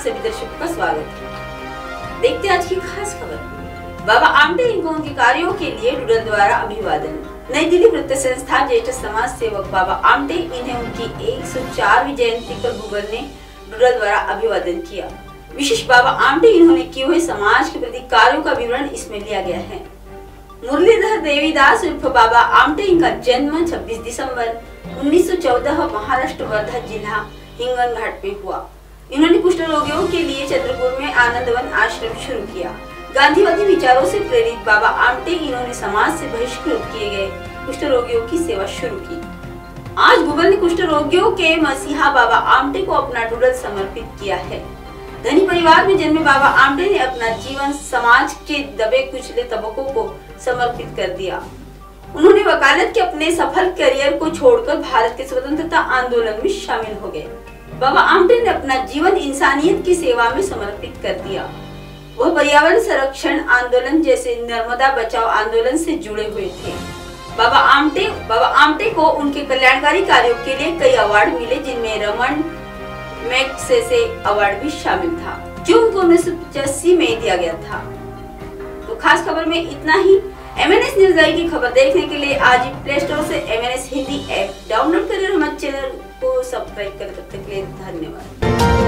सभी दर्शकों का स्वागत है। देखते आज की खास खबर। बाबा आमटे इनको उनके कार्यों के लिए डूडल द्वारा अभिवादन। नई दिल्ली वृत्त संस्था ज्येष्ठ समाज सेवक बाबा आमटे इन्हें उनकी 104वीं जयंती पर गूगल ने डूडल द्वारा अभिवादन किया। विशेष बाबा आमटे इन्होंने किए हुए समाज के प्रति कार्यों का विवरण इसमें लिया गया है। मुरलीधर देवीदास उर्फ बाबा आमटे इनका जन्म 26 दिसंबर 1914 महाराष्ट्र वर्धा जिला हिंगनघाट में हुआ। इन्होंने कुष्ठ रोगियों के लिए चंद्रपुर में आनंदवन आश्रम शुरू किया। गांधीवादी विचारों से प्रेरित बाबा आमटे इन्होंने समाज से बहिष्कृत किए गए कुष्ठ रोगियों की सेवा शुरू की। आज गूगल ने कुष्ठ रोगियों के मसीहा बाबा आमटे को अपना डूडल समर्पित किया है। धनी परिवार में जन्मे बाबा आमटे ने अपना जीवन समाज के दबे कुचले तबकों को समर्पित कर दिया। उन्होंने वकालत के अपने सफल करियर को छोड़कर भारत के स्वतंत्रता आंदोलन में शामिल हो गए। बाबा आमटे ने अपना जीवन इंसानियत की सेवा में समर्पित कर दिया। वह पर्यावरण संरक्षण आंदोलन जैसे नर्मदा बचाओ आंदोलन से जुड़े हुए थे। बाबा आमटे को उनके कल्याणकारी कार्यों के लिए कई अवार्ड मिले, जिनमें रमन मैग्सेसे अवार्ड भी शामिल था, जो उनको 1985 में दिया गया था। तो खास खबर में इतना ही। MNS न्यूज़ लाइव की खबर देखने के लिए आज ही प्ले स्टोर से MNS हिंदी ऐप डाउनलोड करें और हमारे चैनल को सब्सक्राइब करें। तब तक के लिए धन्यवाद।